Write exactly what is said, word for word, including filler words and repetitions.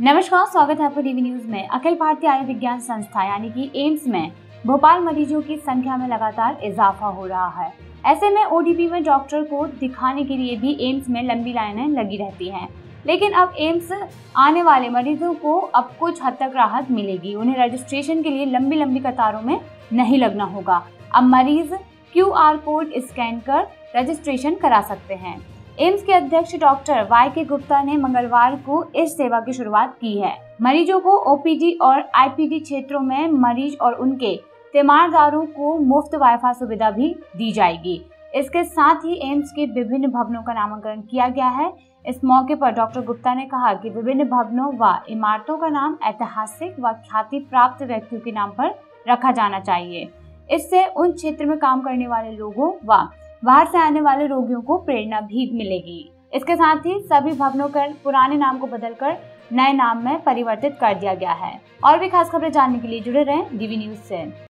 नमस्कार, स्वागत है आपका टीवी न्यूज में। अखिल भारतीय आयुर्विज्ञान संस्था यानी कि एम्स में भोपाल मरीजों की संख्या में लगातार इजाफा हो रहा है। ऐसे में ओडीपी में डॉक्टर को दिखाने के लिए भी एम्स में लंबी लाइनें लगी रहती हैं। लेकिन अब एम्स आने वाले मरीजों को अब कुछ हद तक राहत मिलेगी। उन्हें रजिस्ट्रेशन के लिए लंबी लंबी कतारों में नहीं लगना होगा। अब मरीज क्यू आर कोड स्कैन कर रजिस्ट्रेशन करा सकते हैं। एम्स के अध्यक्ष डॉक्टर वाई के गुप्ता ने मंगलवार को इस सेवा की शुरुआत की है। मरीजों को ओपीडी और आईपीडी क्षेत्रों में मरीज और उनके तीमारदारों को मुफ्त वाईफाई सुविधा भी दी जाएगी। इसके साथ ही एम्स के विभिन्न भवनों का नामकरण किया गया है। इस मौके पर डॉक्टर गुप्ता ने कहा कि विभिन्न भवनों व इमारतों का नाम ऐतिहासिक व ख्याति प्राप्त व्यक्तियों के नाम पर रखा जाना चाहिए। इससे उन क्षेत्र में काम करने वाले लोगों व बाहर से आने वाले रोगियों को प्रेरणा भी मिलेगी। इसके साथ ही सभी भवनों का पुराने नाम को बदलकर नए नाम में परिवर्तित कर दिया गया है। और भी खास खबरें जानने के लिए जुड़े रहें डीवी न्यूज से।